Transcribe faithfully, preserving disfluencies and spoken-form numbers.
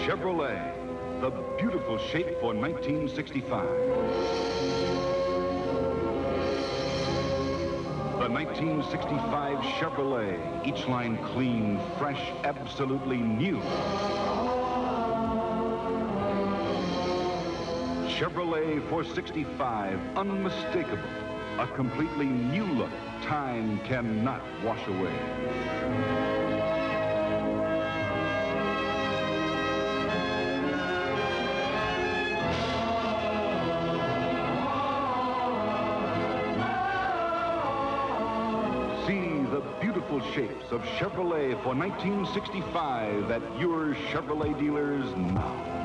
Chevrolet, the beautiful shape for nineteen sixty-five. The nineteen sixty-five Chevrolet, each line clean, fresh, absolutely new. Chevrolet four sixty-five, unmistakable. A completely new look time cannot wash away. See the beautiful shapes of Chevrolet for nineteen sixty-five at your Chevrolet dealers now.